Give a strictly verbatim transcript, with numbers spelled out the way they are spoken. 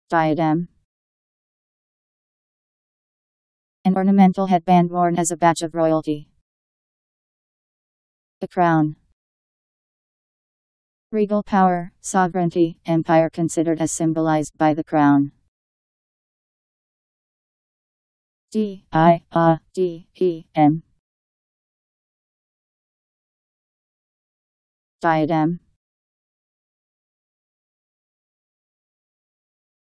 Diadem. An ornamental headband worn as a badge of royalty. A crown. Regal power, sovereignty, empire considered as symbolized by the crown. D I A D E M. Diadem.